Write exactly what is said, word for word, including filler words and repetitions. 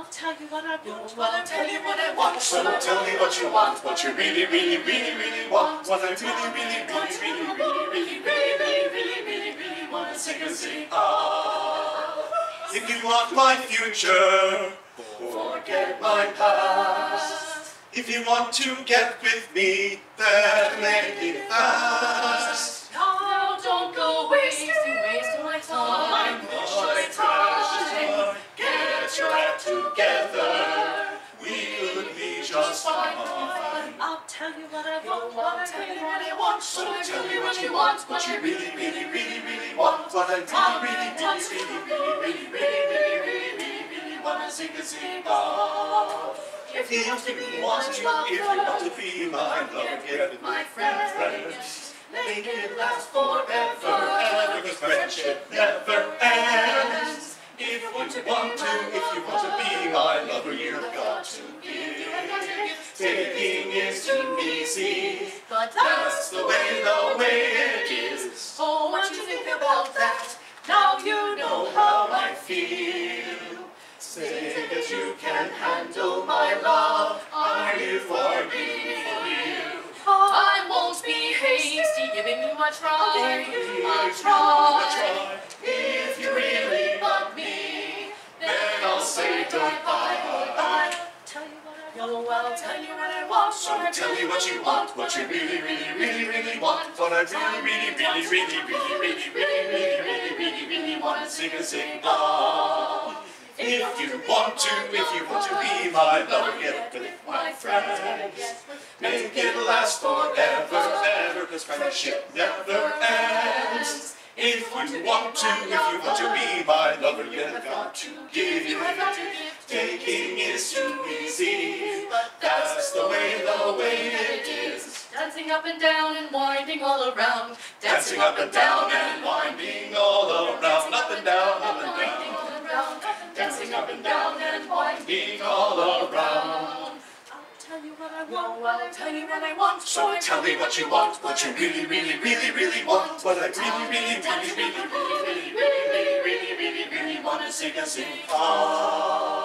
I'll tell you what I want. Well, I'll tell you what I want. So tell me what you want, what you really, really, really, really want. What I really, really, really, really, really, really, really, really, really, really, really want to sing and sing of. If you want my future, forget my past. If you want to get with me, then make it fast. Now don't go wasting, wasting my time. My precious, get your act together. We could be just fine. I'll tell you what I want. Well, I'll tell you what I want. So tell me what you want, what you really, really, really, really want. What I really, really, really, really, really, really, really, really, really, really want to sing and sing of. If you want to, if you want to be my lover, get with my friends. Make it last forever, ever, because friendship never ends. If you want to, if you want to be my lover, you've got to give. Taking is too easy, But that's the way, the way it is. oh, what you think about that? Now you know how I feel. Say that you can handle my love. Are you for me, for you? I won't be hasty, giving you my try, my I'll try. try. If you really love me, then I'll say goodbye. Tell you what I Oh, well, I'll tell you what I want. So tell me what you want, what you really, really, really, really want. What I really, really, really, really, really, really, really, really, really, really, really want to sing and sing of. If you want to, if you want to be my lover, get with my friends. Make it last forever, ever, cause friendship never ends. If you want to, if you want to be my lover, you've got to give. Taking is too easy, but that's the way, the way it is. Dancing up and down and winding all around. Dancing up and down and winding all around, up and down, up and Winding down. all around. Dancing up and down and winding all around. I'll tell you what I Well, want. well, I'll tell you what I want. So tell me what you want, what you really, really, really, really want. What I really, really, really, really, really, really, really, really, really, really, really want to sing and sing of.